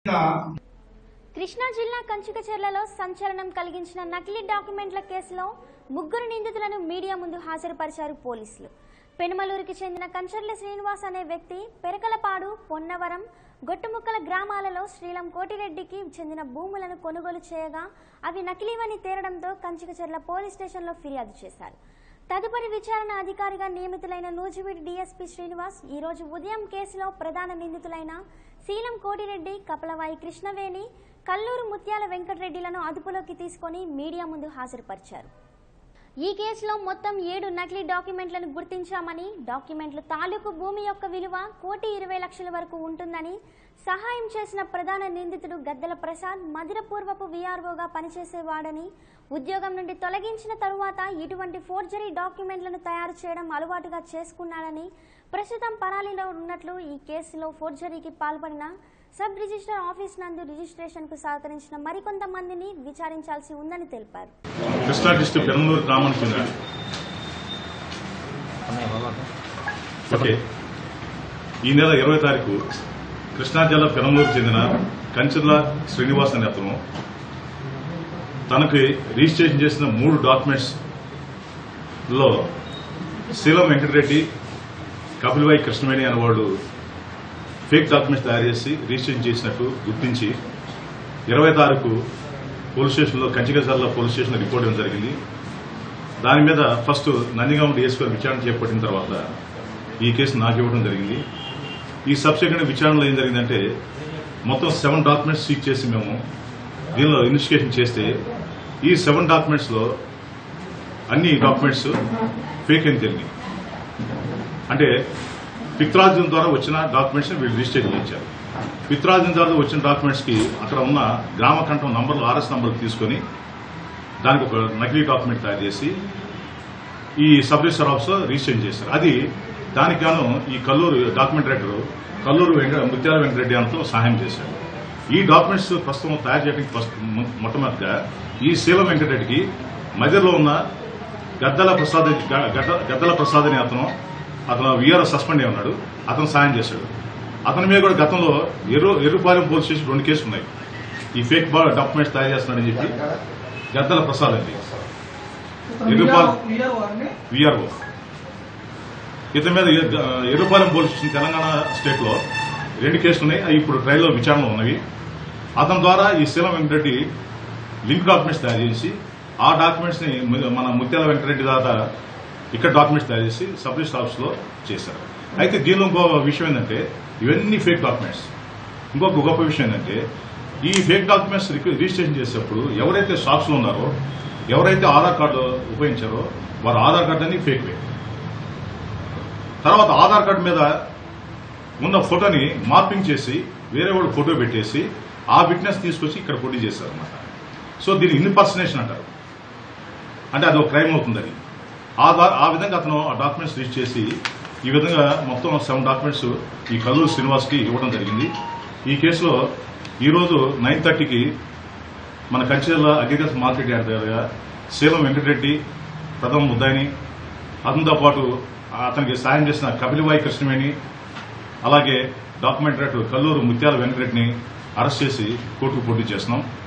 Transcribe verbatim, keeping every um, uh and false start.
కృష్ణా జిల్లా కంచుకచెర్లలో సంచలనం కలిగించిన నకిలీ డాక్యుమెంట్ల కేసులో ముగ్గురు నిందితులను మీడియా ముందు హాజరుపరిచారు పోలీసులు. పెనుమలూరుకి చెందిన కంచర్ల శ్రీనివాస్ అనే వ్యక్తి పెరకలపాడు, పొన్నవరం, గొట్టుముక్కల గ్రామాలలో శ్రీలం కోటిరెడ్డికి చెందిన భూములను కొనుగోలు చేయగా అవి నకిలీవని తేలడంతో కంచుకచెర్ల పోలీస్ స్టేషన్లో ఫిర్యాదు చేశారు. తదుపరి విచారణ అధికారిగా నియమితులైన నూజివీడు డీఎస్పీ శ్రీనివాస్ ఈ రోజు ఉదయం కేసులో ప్రధాన నిందితులైన శీలం కోటిరెడ్డి, కపలవాయి కృష్ణవేణి, కల్లూరు ముత్యాల వెంకటరెడ్డిలను అదుపులోకి తీసుకుని మీడియా ముందు హాజరుపరిచారు. ఈ కేసులో మొత్తం ఏడు నకిలీ డాక్యుమెంట్లను గుర్తించామని, డాక్యుమెంట్లు తాలూకు భూమి యొక్క విలువ కోటి ఇరవై లక్షల వరకు ఉంటుందని, సహాయం చేసిన ప్రధాన నిందితుడు గద్దెల ప్రసాద్ మధిరపూర్వపు వీఆర్ఓగా పనిచేసేవాడని, ఉద్యోగం నుండి తొలగించిన తరువాత ఇటువంటి ఫోర్జరీ డాక్యుమెంట్లను తయారు చేయడం అలవాటుగా చేసుకున్నాడని, ప్రస్తుతం పరారీలో ఉన్నట్లు ఈ కేసులో ఫోర్జరీకి పాల్పడిన సబ్ రిజిస్టర్ ఆఫీస్ నందు రిజిస్ట్రేషన్ కు సహకరించిన మరికొంతమందిని విచారించాల్సి ఉందని తెలిపారు. కృష్ణా డిస్ట్రిక్ట్ పెనుమలూరు గ్రామానికి చెందిన ఓకే ఈ నెల ఇరవై తారీఖు కృష్ణా జిల్లా పెనుమలూరుకు చెందిన కంచర్ల శ్రీనివాస్ అనే అతను తనకి రిజిస్ట్రేషన్ చేసిన మూడు డాక్యుమెంట్స్ లో శీలం వెంకటరెడ్డి, కపిలవాయి కృష్ణవేణి అనే వాళ్ళు ఫేక్ డాక్యుమెంట్స్ తయారు చేసి రిజిస్ట్రేషన్ చేసినట్టు గుర్తించి ఇరవై తారీఖు పోలీస్ స్టేషన్లో కంచికచర్ల పోలీస్ స్టేషన్లో రిపోర్ట్ ఇవ్వడం జరిగింది. దాని మీద ఫస్ట్ నందిగామ డీఎస్పీ గారు విచారణ చేపట్టిన తర్వాత ఈ కేసు నాకు ఇవ్వడం జరిగింది. ఈ సబ్సిక్వెంట్ విచారణలో ఏం జరిగిందంటే మొత్తం సెవెన్ డాక్యుమెంట్స్ సీజ్ చేసి మేము దీనిలో ఇన్వెస్టిగేషన్ చేస్తే ఈ సెవెన్ డాక్యుమెంట్స్ లో అన్ని డాక్యుమెంట్స్ ఫేక్ అని తెలియదు. అంటే పిత్రార్జున ద్వారా వచ్చిన డాక్యుమెంట్స్ ని వీళ్ళు రిజిస్టర్ చేయించారు. పిత్రార్జున ద్వారా వచ్చిన డాక్యుమెంట్స్ కి అక్కడ ఉన్న గ్రామ కంఠం నంబర్లు ఆర్ఎస్ నంబర్లు తీసుకుని దానికి ఒక నకిలీ డాక్యుమెంట్ తయారు చేసి ఈ సబ్ రిజిస్టర్ ఆఫీస్ లో రిజిస్టర్ చేశారు. అది దానికి గాను ఈ కల్లూరు డాక్యుమెంట్ రైటర్ కల్లూరు ముత్యాల వెంకటరెడ్డి అంతా సహాయం చేశారు. ఈ డాక్యుమెంట్స్ ప్రస్తుతం తయారు చేయడానికి మొట్టమొదటిగా ఈ శీలం వెంకటరెడ్డికి మధ్యలో ఉన్న గద్దల ప్రసాద్ గద్దల ప్రసాద్ అనే అతను అతను వీఆర్ఓ సస్పెండ్ అయి ఉన్నాడు. అతను సాయం చేశాడు. అతని మీద కూడా గతంలో ఎర్రు ఎర్రుపాలెం పోలీస్ స్టేషన్ రెండు కేసులు ఉన్నాయి. ఈ ఫేక్ డాక్యుమెంట్స్ తయారు చేస్తున్నాడని చెప్పి గద్దల ప్రసాద్ అండి ఎర్రుపాలెం వీఆర్ఓ ఇతని మీద Errupalem police station Telangana state లో రెండు కేసులు ఉన్నాయి. అవి ఇప్పుడు ట్రయల్లో విచారణలో ఉన్నవి. అతని ద్వారా ఈ శీలం వెంకటరెడ్డి లింక్ డాక్యుమెంట్స్ తయారు చేసి ఆ డాక్యుమెంట్స్ ని మన ముత్యాల వెంకటరెడ్డి ద్వారా ఇక్కడ డాక్యుమెంట్స్ తయారు చేసి సబ్ రిజిస్టర్ ఆఫీస్ లో చేశారు. అయితే దీనిలో ఇంకో విషయం ఏంటంటే ఇవన్నీ ఫేక్ డాక్యుమెంట్స్. ఇంకొక గొప్ప విషయం ఏంటంటే ఈ ఫేక్ డాక్యుమెంట్స్ రిజిస్ట్రేషన్ చేసేప్పుడు ఎవరైతే షాప్స్ లో ఉన్నారో, ఎవరైతే ఆధార్ కార్డు ఉపయోగించారో వారి ఆధార్ కార్డు అన్ని ఫేక్ వే. తర్వాత ఆధార్ కార్డు మీద ఉన్న ఫోటోని మార్పింగ్ చేసి వేరే వాళ్ళు ఫోటో పెట్టేసి ఆ విట్నెస్ తీసుకొచ్చి ఇక్కడ పోటీ చేశారు అనమాట. సో దీన్ని ఇన్పర్సనేషన్ అంటారు. అంటే అది ఒక క్రైమ్ అవుతుంది. అది ఆ విధంగా అతను ఆ డాక్యుమెంట్స్ రిజిస్టర్ చేసి ఈ విధంగా మొత్తం సెవెన్ డాక్యుమెంట్స్ ఈ కల్లూరు శ్రీనివాస్ కి ఇవ్వడం జరిగింది. ఈ కేసులో ఈ రోజు నైన్ థర్టీకి మన కంచెల అగ్రికల్చర్ మార్కెట్ యార్డ్ దగ్గర శీలం వెంకటరెడ్డి ప్రథమ ముద్దాయిని, అతనితో పాటు అతనికి సాయం చేసిన కపిలవాయి కృష్ణవేణి, అలాగే డాక్యుమెంట్ రైటర్ కల్లూరు ముత్యాల వెంకటరెడ్డిని అరెస్ట్ చేసి కోర్టుకు పోటీ చేస్తున్నాం.